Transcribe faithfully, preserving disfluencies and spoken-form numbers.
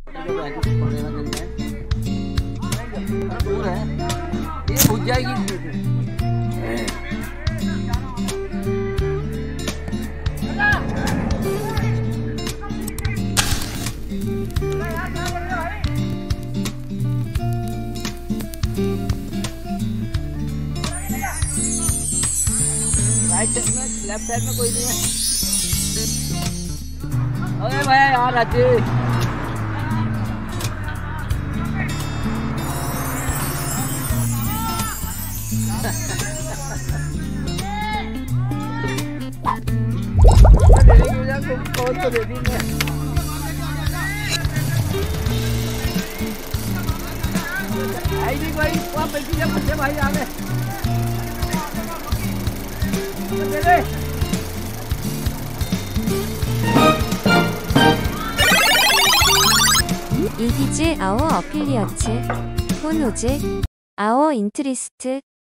दूर है, ये बुझ जाएगी। राइट साइड में, लेफ्ट साइड में कोई नहीं है। अरे भाई यार राजी कौन तो दे दी मैं। आई नहीं भाई, वहाँ पे पीछे बच्चे भाई आ गए। 이기즈 아워 어필리어츠 폰호즈 아워 인트리스트